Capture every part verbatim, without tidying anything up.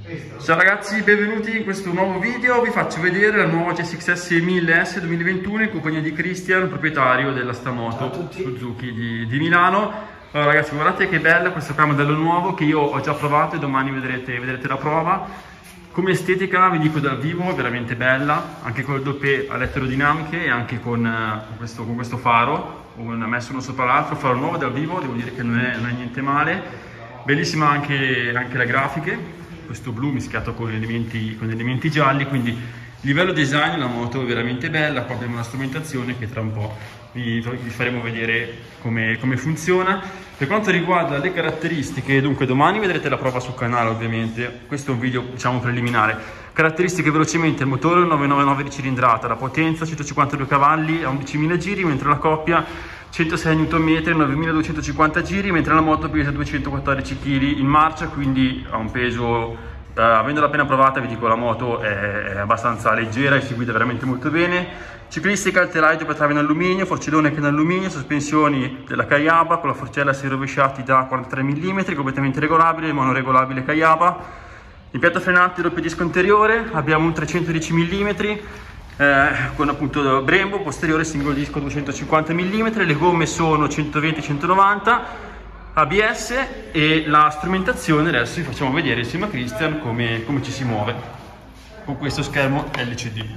Ciao ragazzi, benvenuti in questo nuovo video. Vi faccio vedere la nuova C S X S mille S duemilaventuno in compagnia di Christian, proprietario della Stamoto Suzuki di, di Milano. Allora ragazzi, guardate che bella, questo qua è un modello nuovo che io ho già provato e domani vedrete, vedrete la prova. Come estetica vi dico dal vivo, veramente bella, anche con le doppie elettrodinamiche e anche con, uh, questo, con questo faro, messo uno sopra l'altro, faro nuovo dal vivo, devo dire che non è, non è niente male. Bellissima anche, anche le grafiche. Questo blu mischiato con elementi, con elementi gialli, quindi livello design la moto è veramente bella. Qua abbiamo una strumentazione che tra un po' vi, vi faremo vedere come, come funziona. Per quanto riguarda le caratteristiche, dunque domani vedrete la prova sul canale ovviamente, questo è un video diciamo preliminare. Caratteristiche velocemente: il motore novecentonovantanove di cilindrata, la potenza centocinquantadue cavalli a undicimila giri, mentre la coppia centosei newton metri, novemiladuecentocinquanta giri, mentre la moto pesa duecentoquattordici chili in marcia, quindi ha un peso, eh, avendola appena provata vi dico la moto è, è abbastanza leggera e si guida veramente molto bene. Ciclistica, il telaio per trave in alluminio, forcellone anche in alluminio, sospensioni della Kayaba con la forcella a sei rovesciati da quarantatré millimetri, completamente regolabile, monoregolabile Kayaba. Impianto frenante doppio disco anteriore, abbiamo un trecentodieci millimetri, Eh, con appunto Brembo, posteriore singolo disco duecentocinquanta millimetri, le gomme sono centoventi centonovanta, A B S e la strumentazione adesso vi facciamo vedere insieme a Christian come, come ci si muove con questo schermo L C D.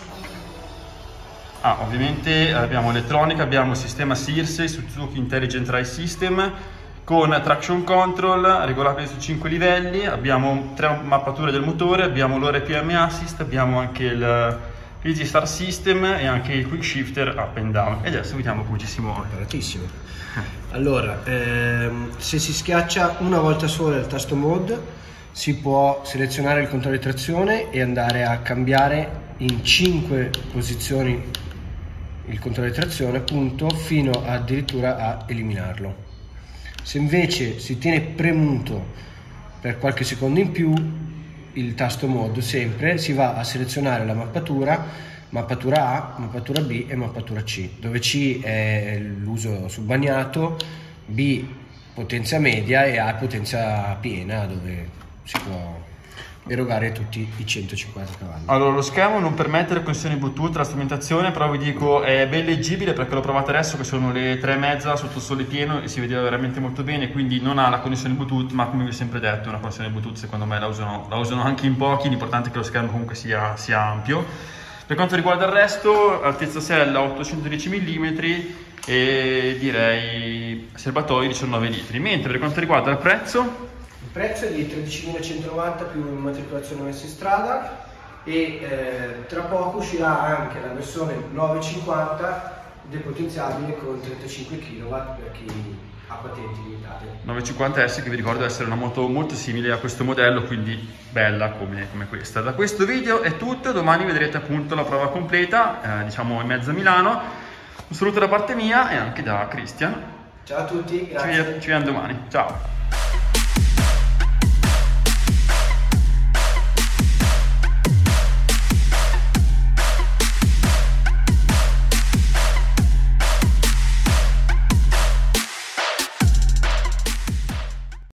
Ah, ovviamente abbiamo elettronica, abbiamo il sistema SIRSE, Suzuki Intelligent Ride System, con traction control regolabile su cinque livelli, abbiamo tre mappature del motore, abbiamo l'O R P M Assist, abbiamo anche il Easy Start System e anche il Quick Shifter Up and Down. E adesso vediamo come ci si muove. Operatissimo. Allora, ehm, se si schiaccia una volta sola il tasto Mode si può selezionare il controllo di trazione e andare a cambiare in cinque posizioni il controllo di trazione, appunto, fino addirittura a eliminarlo. Se invece si tiene premuto per qualche secondo in più il tasto Mode, sempre si va a selezionare la mappatura, mappatura A, mappatura B e mappatura C, dove C è l'uso subbagnato, B potenza media e A è potenza piena, dove si può erogare tutti i centocinquanta cavalli. Allora, lo schermo non permette la connessione Bluetooth, la strumentazione, però vi dico è ben leggibile perché l'ho provato adesso che sono le tre e mezza sotto il sole pieno e si vedeva veramente molto bene, quindi non ha la connessione Bluetooth, ma come vi ho sempre detto una connessione Bluetooth secondo me la usano, la usano anche in pochi, l'importante è che lo schermo comunque sia, sia ampio. Per quanto riguarda il resto, altezza sella ottocentodieci millimetri e direi serbatoi diciannove litri, mentre per quanto riguarda il prezzo, il prezzo è di tredicimilacentonovanta più immatricolazione messa in strada e eh, tra poco uscirà anche la versione novecentocinquanta depotenziabile con trentacinque chilowatt per chi ha patenti limitate. novecentocinquanta S che vi ricordo essere una moto molto simile a questo modello, quindi bella come, come questa. Da questo video è tutto, domani vedrete appunto la prova completa, eh, diciamo in mezzo a Milano. Un saluto da parte mia e anche da Christian. Ciao a tutti, grazie. Ci, ci vediamo domani, ciao.